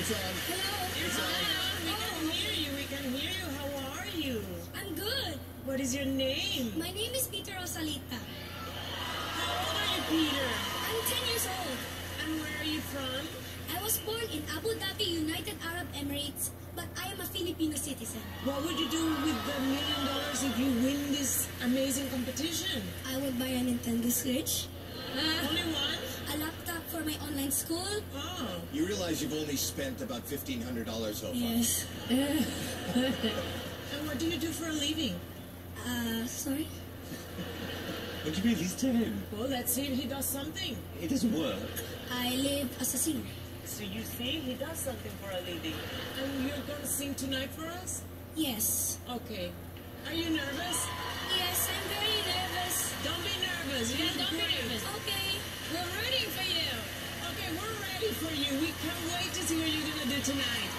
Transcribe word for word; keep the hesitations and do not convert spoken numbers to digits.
It's on. Hello. It's on. We can hear you. We can hear you. How are you? I'm good. What is your name? My name is Peter Rosalita. How old are you, Peter? I'm ten years old. And where are you from? I was born in Abu Dhabi, United Arab Emirates, but I am a Filipino citizen. What would you do with the million dollars if you win this amazing competition? I would buy a Nintendo Switch, Only one? a laptop for my online school. Oh. You realize you've only spent about fifteen hundred dollars so far. Yes. And what do you do for a living? Uh, sorry? What do you mean? He's ten. Well, let's see if he does something. It doesn't work. I live as a singer. So you see, he does something for a living. And you're going to sing tonight for us? Yes. Okay. Are you nervous? Yes, I'm very nervous. Don't be nervous. You Yeah, don't be great. nervous. Okay. We're rooting for you. Okay, we're ready for you. We can't wait to see what you're going to do tonight.